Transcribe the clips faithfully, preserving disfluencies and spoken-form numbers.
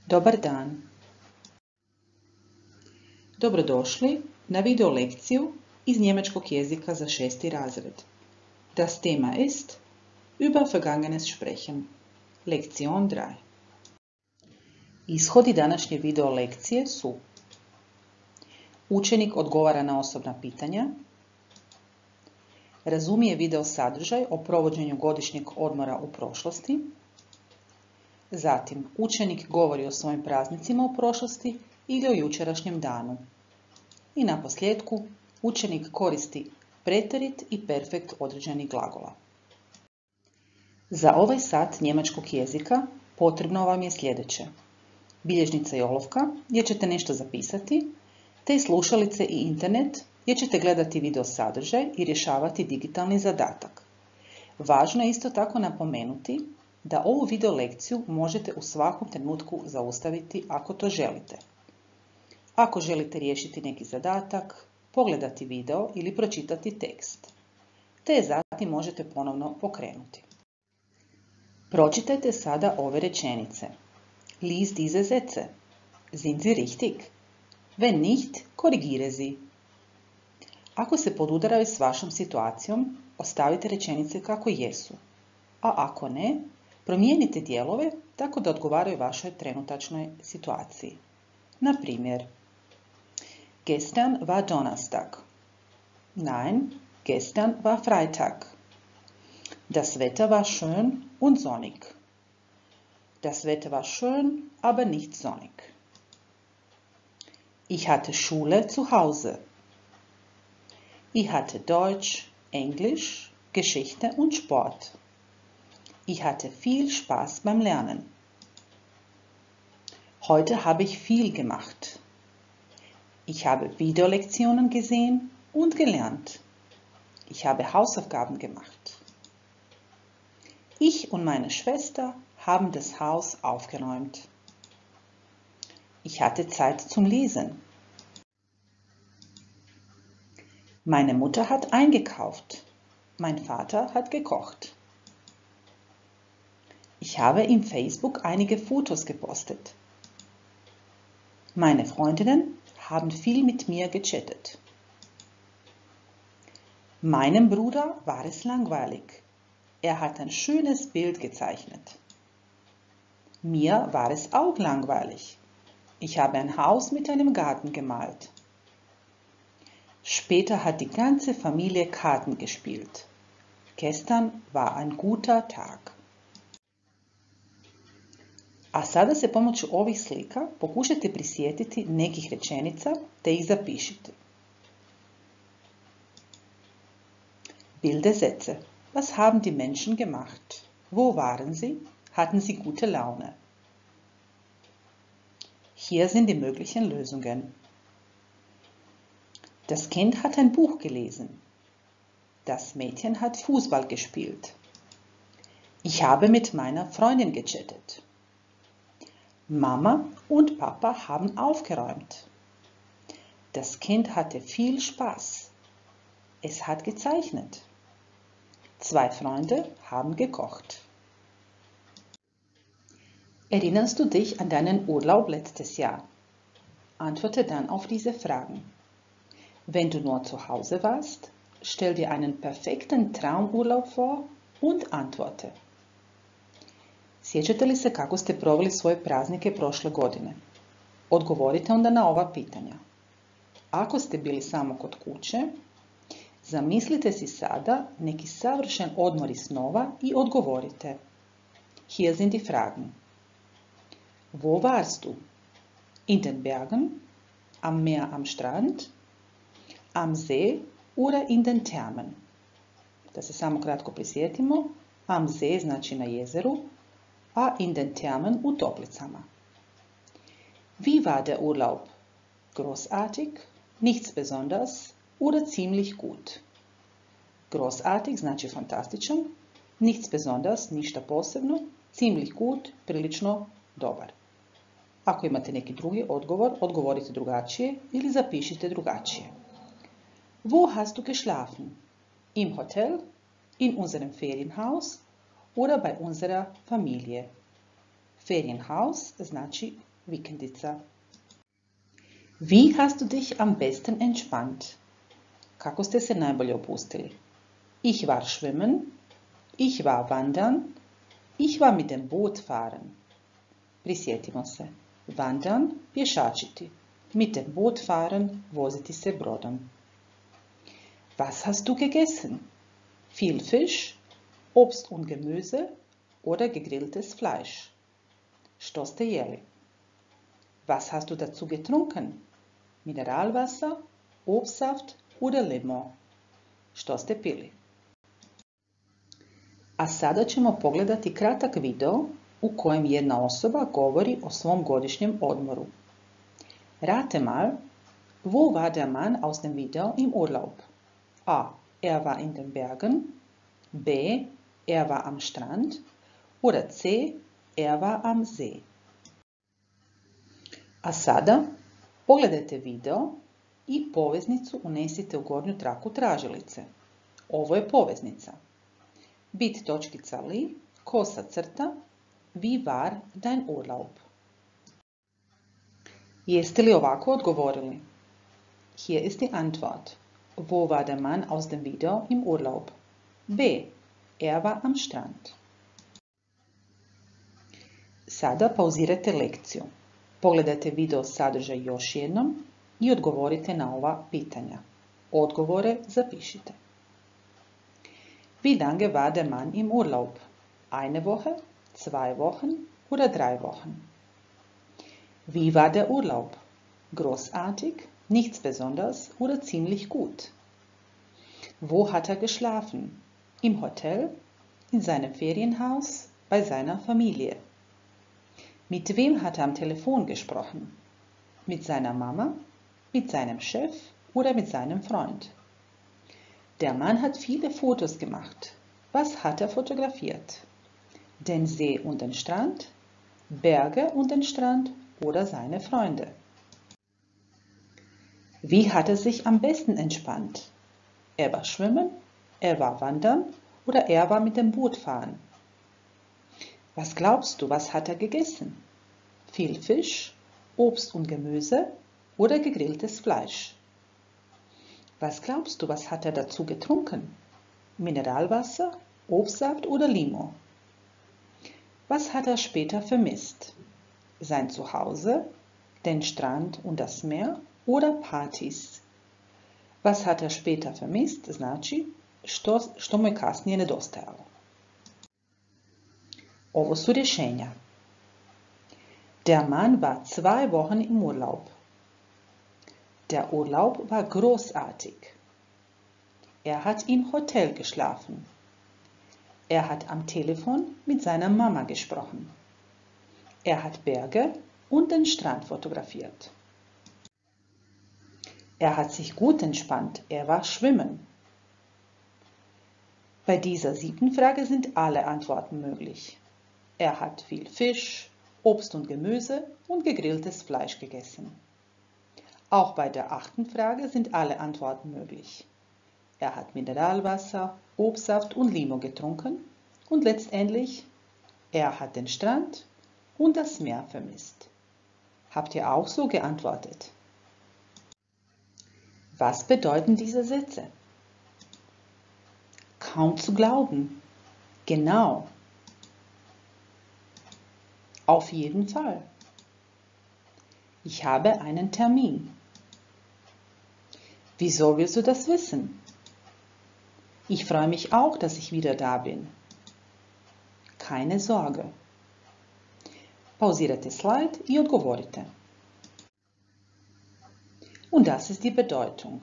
Dobar dan. Dobrodošli na video lekciju iz njemačkog jezika za šesti razred. Das Thema ist über vergangenes sprechen. Lektion tri. Ishodi današnje video lekcije su: učenik odgovara na osobna pitanja, razumije video sadržaj o provođenju godišnjeg odmora u prošlosti, zatim učenik govori o svojim praznicima u prošlosti ili o jučerašnjem danu. I naposljetku, učenik koristi preterit i perfekt određenih glagola. Za ovaj sat njemačkog jezika potrebno vam je sljedeće: bilježnica i olovka gdje ćete nešto zapisati, te slušalice i internet gdje ćete gledati video sadržaj i rješavati digitalni zadatak. Važno je isto tako napomenuti da ovu video lekciju možete u svakom trenutku zaustaviti ako to želite. Ako želite riješiti neki zadatak, pogledati video ili pročitati tekst, te zatim možete ponovno pokrenuti. Pročitajte sada ove rečenice. Lies diese Sätze. Sind sie richtig? Wenn nicht, korrigiere sie. Ako se podudaraju s vašom situacijom, ostavite rečenice kako jesu, a ako ne, promijenite dijelove tako da odgovaraju vašoj trenutačnoj situaciji. Na primjer, gestern war Donnerstag. Nein, gestern war Freitag. Das Wetter war schön und sonnig. Das Wetter war schön, aber nicht sonnig. Ich hatte Schule zu Hause. Ich hatte Deutsch, Englisch, Geschichte und Sport. Ich hatte viel Spaß beim Lernen. Heute habe ich viel gemacht. Ich habe Videolektionen gesehen und gelernt. Ich habe Hausaufgaben gemacht. Ich und meine Schwester haben das Haus aufgeräumt. Ich hatte Zeit zum Lesen. Meine Mutter hat eingekauft. Mein Vater hat gekocht. Ich habe im Facebook einige Fotos gepostet. Meine Freundinnen haben viel mit mir gechattet. Meinem Bruder war es langweilig. Er hat ein schönes Bild gezeichnet. Mir war es auch langweilig. Ich habe ein Haus mit einem Garten gemalt. Später hat die ganze Familie Karten gespielt. Gestern war ein guter Tag. A sada se pomoću ovih slika pokušajte prisjetiti nekih rečenica te ih zapišite. Bilde Sätze. Was haben die Menschen gemacht? Wo waren sie? Hatten sie gute Laune? Hier sind die möglichen Lösungen. Das Kind hat ein Buch gelesen. Das Mädchen hat Fußball gespielt. Ich habe mit meiner Freundin gechattet. Mama und Papa haben aufgeräumt. Das Kind hatte viel Spaß. Es hat gezeichnet. Zwei Freunde haben gekocht. Erinnerst du dich an deinen Urlaub letztes Jahr? Antworte dann auf diese Fragen. Wenn du nur zu Hause warst, stell dir einen perfekten Traumurlaub vor und antworte. Sjećate li se kako ste proveli svoje praznike prošle godine? Odgovorite onda na ova pitanja. Ako ste bili samo kod kuće, zamislite si sada neki savršen odmor iz snova i odgovorite. Hier sind die Fragen. Wo warst du? In den Bergen, am Meer am Strand, am See oder in den Thermen? Da se samo kratko prisjetimo, am See znači na jezeru, a in den Thermen u toplicama. Wie war der Urlaub? Großartig, nichts besonders oder ziemlich gut? Großartig znači fantastičan, nichts besonders, ništa posebno, ziemlich gut, prilično dobar. Ako imate neki drugi odgovor, odgovorite drugačije ili zapišite drugačije. Wo hast du geschlafen? Im Hotel, in unserem Ferienhaus oder bei unserer Familie. Ferienhaus znači vikendica. Vi hast du dich am besten entspannt? Kako ste se najbolje opustili? Ich war schwimmen, ich war wandern, ich war mit dem Boot fahren. Prisjetimo se. Wandern, pješačiti. Mit dem Boot fahren, voziti se brodom. Was hast du gegessen? Viel Fisch, Obst und Gemüse oder gegrilltes Fleisch. Što ste jeli? Was hast du dazu getrunken? Mineralwasser, Obstsaft oder Limo. Što ste pili? A sada ćemo pogledati kratak video u kojem jedna osoba govori o svom godišnjem odmoru. Rate mal, wo war der Mann aus dem Video im Urlaub? A. Er war in den Bergen. B. Er war am Strand. Oder C. Er war am See. A sada pogledajte video i poveznicu unesite u gornju traku tražilice. Ovo je poveznica. Bit točkica li, kosa crta, wie war dein Urlaub? Jeste li ovako odgovorili? Hier ist die Antwort. Wo war der Mann aus dem Video im Urlaub? B. Er war am Strand. Sada pauzirajte lekciju. Pogledajte video sadržaj još jednom i odgovorite na ova pitanja. Odgovore zapišite. Wie lange war der Mann im Urlaub? Eine Woche, zwei Wochen oder drei Wochen? Wie war der Urlaub? Großartig, nichts Besonderes oder ziemlich gut? Wo hat er geschlafen? Im Hotel, in seinem Ferienhaus, bei seiner Familie. Mit wem hat er am Telefon gesprochen? Mit seiner Mama, mit seinem Chef oder mit seinem Freund? Der Mann hat viele Fotos gemacht. Was hat er fotografiert? Den See und den Strand, Berge und den Strand oder seine Freunde? Wie hat er sich am besten entspannt? Er war schwimmen, er war wandern oder er war mit dem Boot fahren? Was glaubst du, was hat er gegessen? Viel Fisch, Obst und Gemüse oder gegrilltes Fleisch? Was glaubst du, was hat er dazu getrunken? Mineralwasser, Obstsaft oder Limo? Was hat er später vermisst? Sein Zuhause, den Strand und das Meer oder Partys? Was hat er später vermisst? Znači, što, što mu je kasnije nedostajalo. Ovo su rješenja. Der Mann war zwei Wochen im Urlaub. Der Urlaub war großartig. Er hat im Hotel geschlafen. Er hat am Telefon mit seiner Mama gesprochen. Er hat Berge und den Strand fotografiert. Er hat sich gut entspannt. Er war schwimmen. Bei dieser siebten Frage sind alle Antworten möglich. Er hat viel Fisch, Obst und Gemüse und gegrilltes Fleisch gegessen. Auch bei der achten Frage sind alle Antworten möglich. Er hat Mineralwasser, Obstsaft und Limo getrunken und letztendlich, er hat den Strand und das Meer vermisst. Habt ihr auch so geantwortet? Was bedeuten diese Sätze? Kaum zu glauben. Genau. Auf jeden Fall. Ich habe einen Termin. Wieso willst du das wissen? Ich freue mich auch, dass ich wieder da bin. Keine Sorge. Pauzirajte Slide i odgovorite. Und das ist die Bedeutung.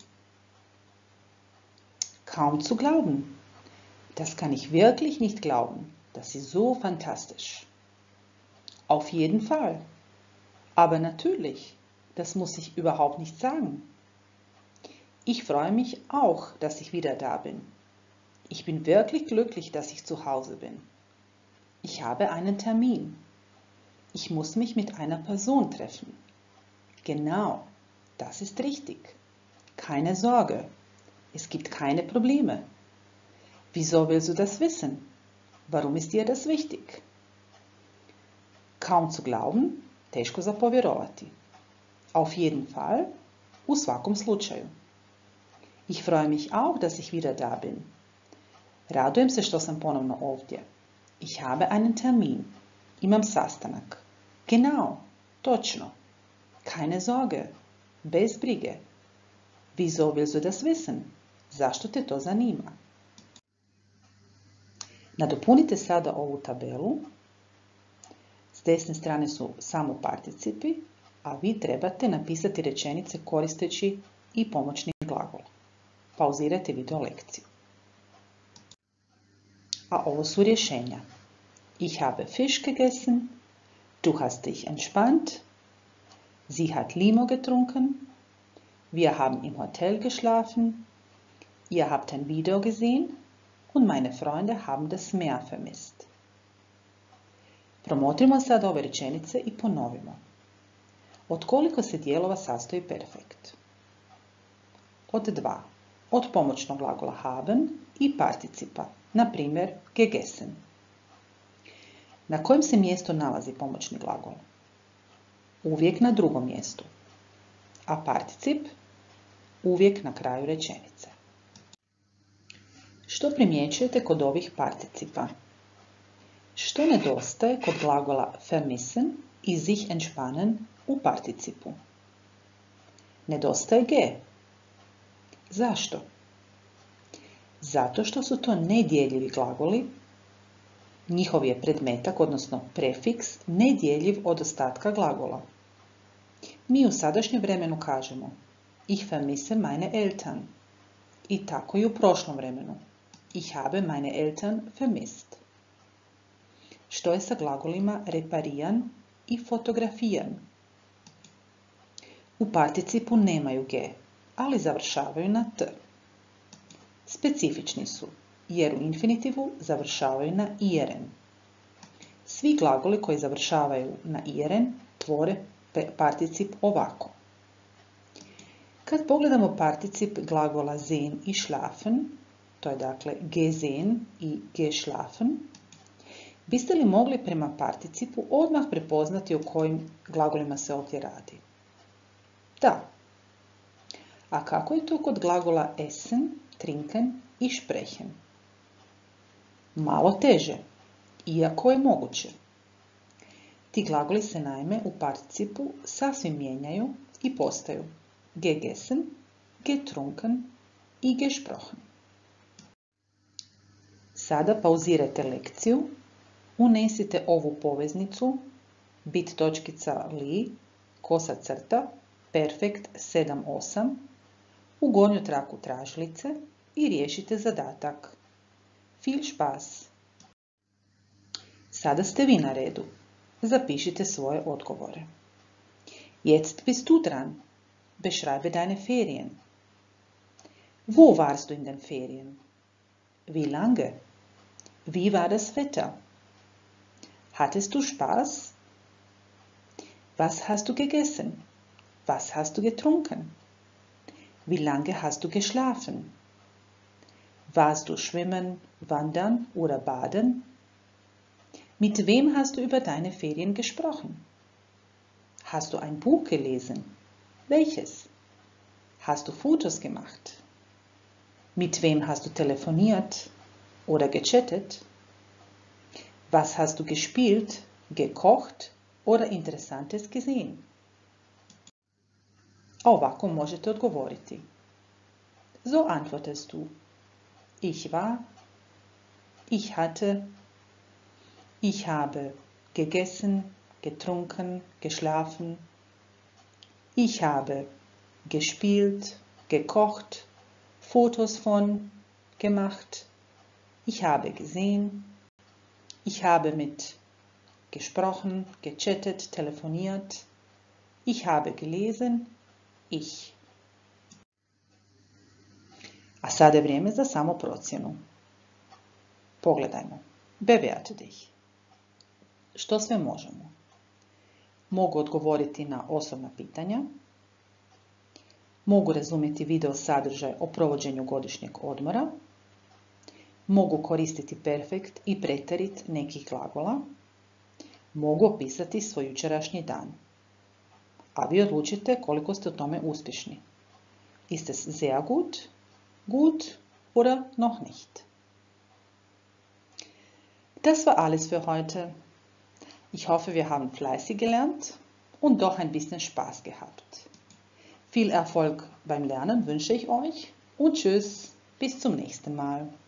Kaum zu glauben. Das kann ich wirklich nicht glauben. Das ist so fantastisch. Auf jeden Fall. Aber natürlich, das muss ich überhaupt nicht sagen. Ich freue mich auch, dass ich wieder da bin. Ich bin wirklich glücklich, dass ich zu Hause bin. Ich habe einen Termin. Ich muss mich mit einer Person treffen. Genau, das ist richtig. Keine Sorge, es gibt keine Probleme. Wieso willst du das wissen? Warum ist dir das wichtig? Kaum zu glauben, Teško za povjerovati. Auf jeden Fall, u svakom slučaju. Ich freue mich auch, dass ich wieder da bin. Radujem se što sam ponovno ovdje. Ich habe einen Termin. Imam sastanak. Genau, točno. Keine Sorge, bez brige. Wieso willst du das wissen? Zašto te to zanima? Nadopunite sada ovu tabelu. S desne strane su samo participi, a vi trebate napisati rečenice koristeći i pomoćni glagol. Pauzirajte video lekciju. A ovo su rješenja. Ich habe Fisch gegessen, du hast dich entspannt, sie hat Limo getrunken, wir haben im Hotel geschlafen, ihr habt ein Video gesehen und meine Freunde haben das Meer vermisst. Promotrimo sad ove rečenice i ponovimo. Od koliko se dijelova sastoji perfekt? Od dva. Od pomoćnog glagola haben i participa, na primjer gegessen. Na kojem se mjestu nalazi pomoćni glagol? Uvijek na drugom mjestu. A particip? Uvijek na kraju rečenice. Što primjećujete kod ovih participa? Što nedostaje kod glagola vermissen i sich entspannen u participu? Nedostaje ge. Zašto? Zato što su to nedjeljivi glagoli, njihov je predmetak, odnosno prefiks, nedjeljiv od ostatka glagola. Mi u sadašnjem vremenu kažemo ich vermisse meine Eltern i tako i u prošlom vremenu. Ich habe meine Eltern vermisst. Što je sa glagolima reparieren i fotografieren? U participu nemaju ge, ali završavaju na t. Specifični su, jer u infinitivu završavaju na ieren. Svi glagoli koji završavaju na ieren tvore particip ovako. Kad pogledamo particip glagola sehen i schlafen, to je dakle gesehen i geschlafen, biste li mogli prema participu odmah prepoznati o kojim glagolima se ovdje radi? Da. A kako je to kod glagola essen, trinken i sprechen? Malo teže, iako je moguće. Ti glagoli se naime u participu sasvim mijenjaju i postaju gegessen, getrunken i gesprochen. Sada pauzirajte lekciju, unesite ovu poveznicu bit točkica li, kosa crta, perfekt sedam osam, u gornju traku tražilice i riješite zadatak. Viel Spaß! Sada ste vi na redu. Zapišite svoje odgovore. Jetzt bist du dran. Beschreibe deine Ferien. Wo warst du in den Ferien? Wie lange? Wie war das Wetter? Hattest du Spaß? Was hast du gegessen? Was hast du getrunken? Wie lange hast du geschlafen? Warst du schwimmen, wandern oder baden? Mit wem hast du über deine Ferien gesprochen? Hast du ein Buch gelesen? Welches? Hast du Fotos gemacht? Mit wem hast du telefoniert oder gechattet? Was hast du gespielt, gekocht oder Interessantes gesehen? A ovako možete odgovoriti. So antwortest du. Ich war, ich hatte, ich habe gegessen, getrunken, geschlafen. Ich habe gespielt, gekocht, Fotos von gemacht. Ich habe gesehen. Ich habe mit gesprochen, gechattet, telefoniert. Ich habe gelesen. Ich. A sada je vrijeme za samoprocjenu. Pogledajmo. Bewerte dich. Što sve možemo? Mogu odgovoriti na osobna pitanja. Mogu razumjeti video sadržaj o provođenju godišnjeg odmora. Mogu koristiti perfekt i preterit nekih glagola. mogu opisati svoj jučerašnji dan. A vi odlučite koliko ste u tome uspješni. Ist es sehr gut, gut oder noch nicht? Das war alles für heute. Ich hoffe, wir haben fleißig gelernt und doch ein bisschen Spaß gehabt. Viel Erfolg beim Lernen wünsche ich euch und tschüss, bis zum nächsten Mal.